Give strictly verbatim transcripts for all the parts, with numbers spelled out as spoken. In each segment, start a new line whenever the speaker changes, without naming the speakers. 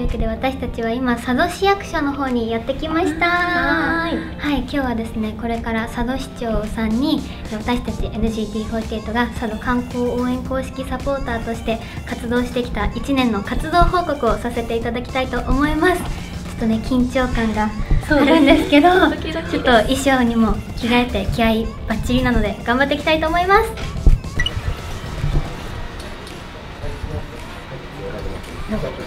わけで私たちは今佐渡市役所の方にやってきました。はい、今日はですね、これから佐渡市長さんに私たち エヌジーティーフォーティーエイト が佐渡観光応援公式サポーターとして活動してきたいちねんの活動報告をさせていただきたいと思います。ちょっとね、緊張感があるんですけど、ちょっと衣装にも着替えて気合いバッチリなので頑張っていきたいと思います。よろしく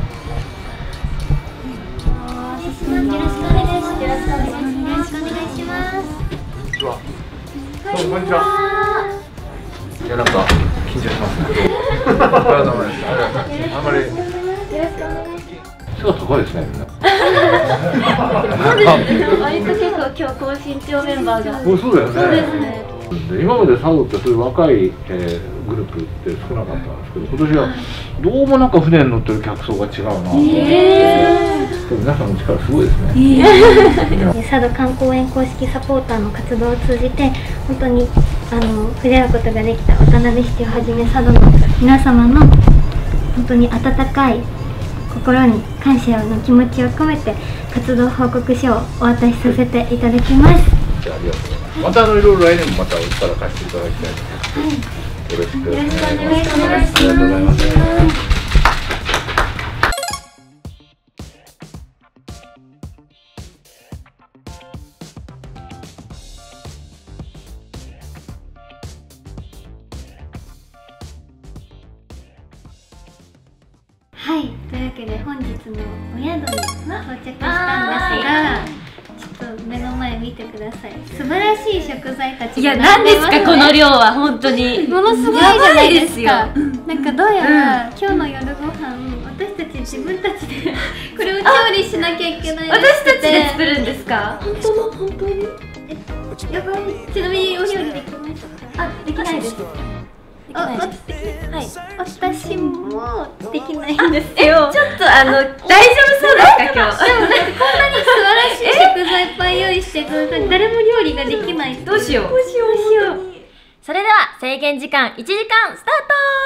お願いします。よろしくお願いします。
こんにちは。どうもこんにちは。いや、なんか緊張しますね。ありがとうございます。あんまり。よろしくお願いします。背が高いですね。
割と結構今日高身長メンバーが。
もうそうだよね。
そうですね。
今まで佐渡ってそういう若い、えー、グループって少なかったんですけど、今年はどうもなんか船に乗ってる客層が違うなと思って、えー、皆さんの力すごいですね。えー、
佐渡観光応援公式サポーターの活動を通じて本当にあの触れ合うことができた渡辺市長をはじめ佐渡の皆様の本当に温かい心に感謝の気持ちを込めて活動報告書をお渡しさせていただきます。
じゃあ、ありがとうございます。またあのいろいろ来年もまたお力貸していただきたいと思います。よろしくお願いします。ありがとうございます。
はい、というわけで本日のお宿に到着したんですが。目の前見てください。素晴らしい食材たちが、ね、いや、
何ですかこの量は。本当に
ものすごいじゃないですか。なんかどうやら、うん、今日の夜ご飯私たち自分たちでこれを調理しなきゃいけないらしくて。
私たちで作るんですか？
本当の本当に？え、やばい。ちなみにお料理できますか？あ、できないです。あ、はい、私もできないんですよ。
ちょっとあの大丈夫そうですか今日？でもなんかこんなに
素晴らしい食材いっぱい用意してください。誰も料理ができない。
どうしよう。どうしよう。どうしよう。それでは制限時間いちじかんスタ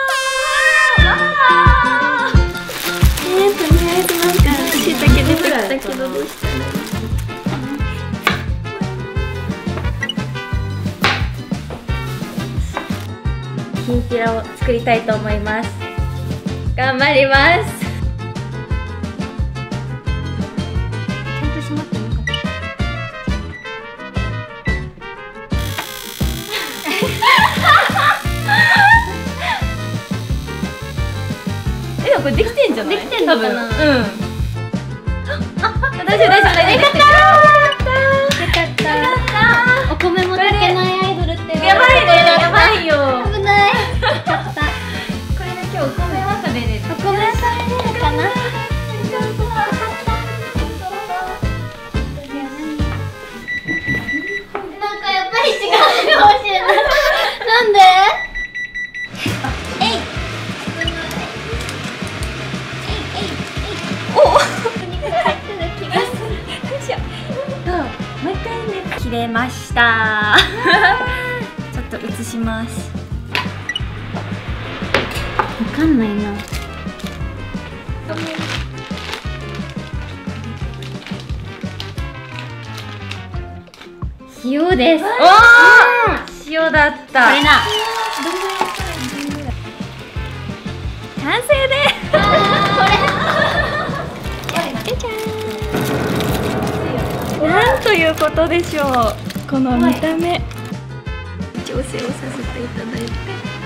ート。
えー、とりあえずなんかしいたけ出てきたけどどうしたらいい？
きんぴらを作りたいと思います。頑張ります。
ちゃんと閉まってなかった。
え、でもこれできてんじゃない？
できてんのかな？うん。
あ、大丈夫大丈夫大丈夫。よかった。よかった。
お米も炊けないアイドルって
やばいね。やばいよ。
危ない。やった。
これで今日お米は食べれる。
お米は食べれるかな。なんかやっぱり違うかもしれない。なんで？えい。
おお。
肉が入ってる気がする。
よいしょ。どう？もう一回ね。切れました。ちょっと移します。
わかんないな。塩です。
おお、塩だった。
これな。
完成です。これ。なんということでしょう。この見た目。
調整をさせていただいて。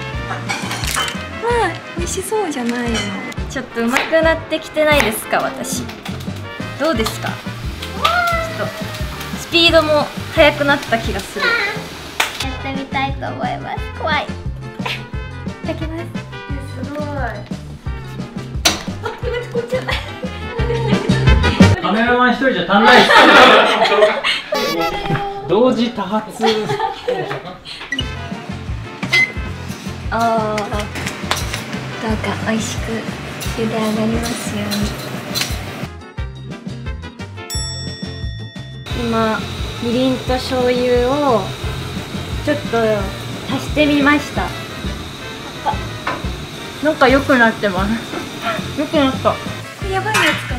まあ、美味しそうじゃないの。ちょっと上手くなってきてないですか、私。どうですか。ちょっとスピードも速くなった気がする。
やってみたいと思います。怖い。いただきます。
すごい。あ、こっちゃ。
カメラマン一人じゃ足んないです。同時多発。
ああ、どうか美味しく茹で上がりますよう
に。今みりんと醤油をちょっと足してみました。なんか良くなってます。良くなった。
やばいやつ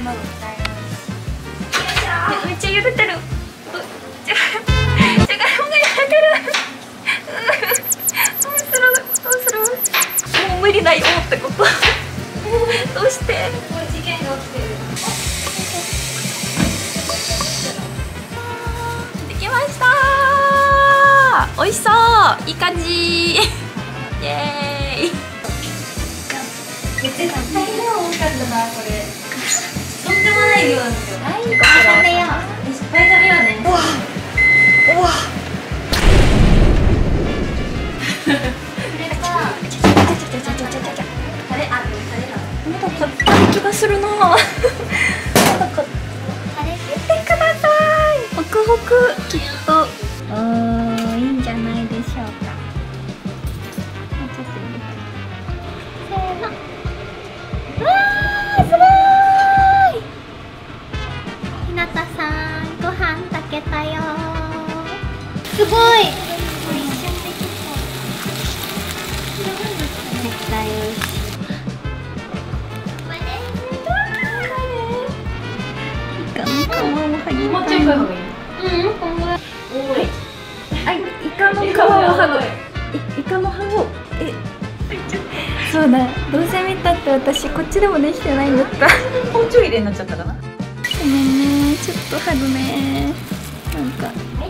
ちゃ揺れてる。じゃじゃがいもが揺れてる。どうするどうする。もう無理だよってこと。どうして。もう事件が起きてる。できました。美味しそう。いい感じ。イエーイ。めっちゃ材料多かったなこれ。とんでもない量なんですよ。はい、食べよう。いっぱい食べようね。うわ。うわ。これか。あれ、あ、タレだ。まだ買った気がするな。まだ買った。タレ見てください。ホクホク、きっと。おー、いいんじゃないでしょうか。もうちょっと入れたい。せーの。うわー、すごーい。ひなたさん、ご飯炊けたよー。すごい。一瞬できた。絶対美味しい。イカの皮を剥ぎたい。もうちょい剥い方がいい。うん、こんぐらい。おい。はい、イカの皮を剥ぐ。イカの葉を。え。そうだ。どうせ見たって私こっちでもできてないんだった。もうちょい入れになっちゃったかな。ごめんね、ちょっと剥ぐね。なんか。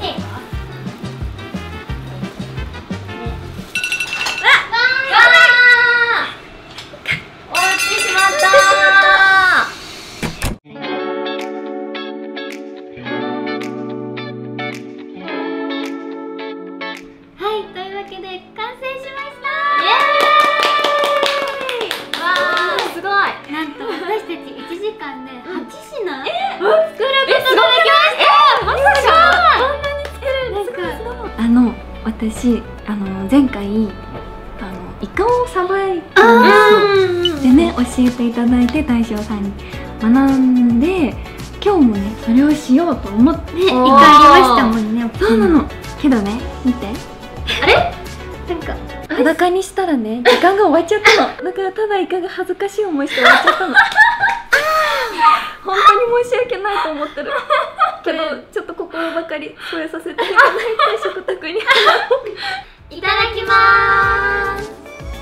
私あの前回あのイカをさばいたんですよ。でね教えていただいて大将さんに学んで今日もねそれをしようと思ってイカありましたもんね。そうなの。けどね見てあれなんか裸にしたらね時間が終わっちゃったの。だからただイカが恥ずかしい思いして終わっちゃったの。本当に申し訳ないと思ってるけどちょっと心ばかり添えさせていただいて食卓にいただきまーす。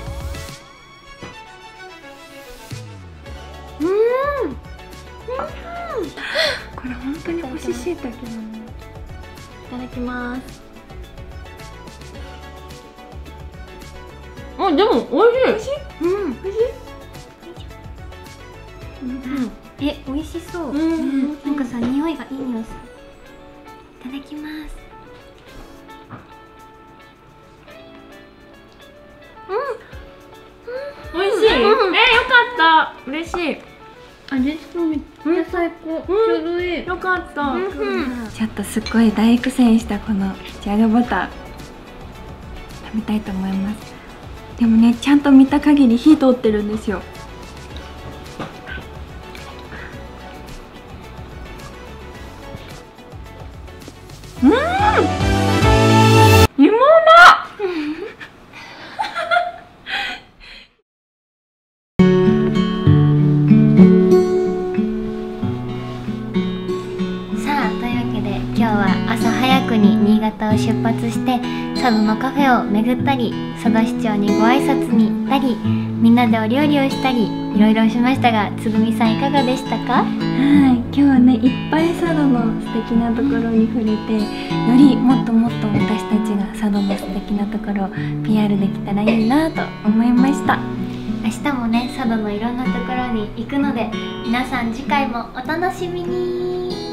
うんうんこれ本当に干し椎茸なの。いただきます。あ、でも美味しい。うん、美味しい。うん。え、美味しそう。うん、なんかさ、匂いがいい匂いする。いただきます。うん。美味しい。え、よかった。嬉しい。味付けめっちゃ最高。ちょうどいい。よかった。ちょっとすっごい大苦戦したこのじゃがバター食べたいと思います。でもね、ちゃんと見た限り火通ってるんですよ。うん、芋だ。さあ、というわけで今日は朝早くに新潟を出発して佐渡のカフェを巡ったり佐渡市長にご挨拶に行ったりみんなでお料理をしたりいろいろしましたが、つぐみさんいかがでしたか？はい、今日はねいっぱい佐渡の素敵なところに触れて、よりもっともっと私たちが佐渡の素敵なところを ピーアール できたらいいなと思いました。明日もね佐渡のいろんなところに行くので、皆さん次回もお楽しみに。